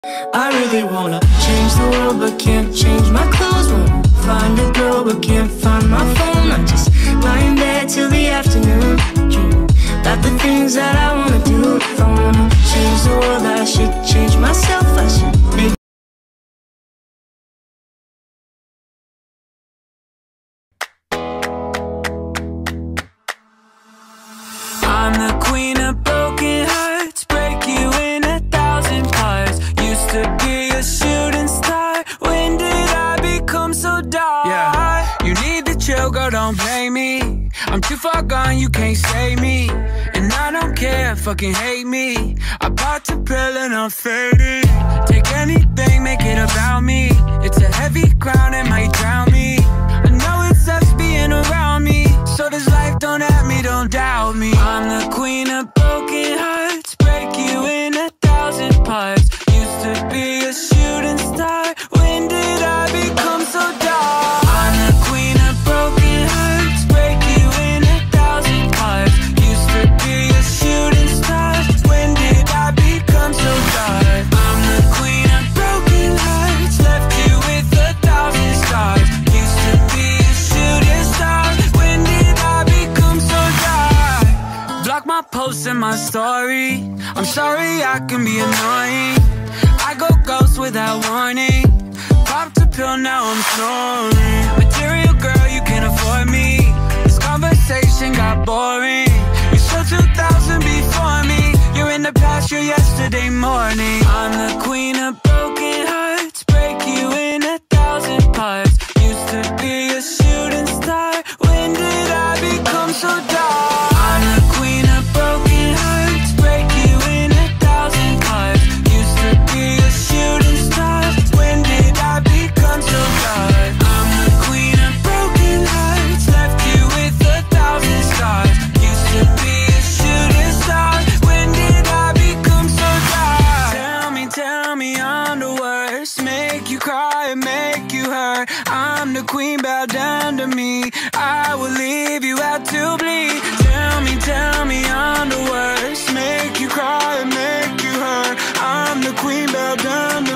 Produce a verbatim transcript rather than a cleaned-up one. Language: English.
I really wanna change the world but can't change my clothes. Wanna find a girl but can't find my phone. I just lie in bed till the afternoon, dream about the things that I wanna do. If I wanna change the world, I should change myself. I should make I'm the queen of broken hearts, break you in a thousand parts. Used to be a shooting star, when did I become so dark? Yeah, you need to chill, girl, don't blame me. I'm too far gone, you can't save me. And I don't care, fucking hate me. I popped a pill and I'm faded. Take anything, make it about me. It's a heavy crown, it might drown me. I know it sucks being around me, so this life don't at me, don't doubt me. I'm the queen of broken hearts, break you in a thousand parts. Used to be a shooting star, when did I become so dark? I'm the queen of broken hearts, break you in a thousand parts. Used to be a shooting star, when did I become so dark? I'm the queen of broken hearts, left you with a thousand stars. Used to be a shooting star, when did I become so dark? Block my posts and my story, I'm sorry I can be annoying. I go ghost without warning, popped a pill, now I'm snoring. Material girl, you can't afford me, this conversation got boring. You saw two thousand before me, you're in the past, you're yesterday morning. I'm the queen of broken hearts, break you in a thousand parts. Used to be a shooting star, when did I become so dark? I'm the queen of broken hearts, break you in a thousand parts. Used to be a shooting star, when did I become so dark? I'm the queen of broken hearts, left you with a thousand stars. Used to be a shooting star, when did I become so dark? Tell me, tell me I'm the worst, make you cry and make you hurt. I'm the queen, bow down to me, I will leave you out to bleed. Tell me, tell me I'm the worst, make you cry and make you hurt. I'm the queen, bow down to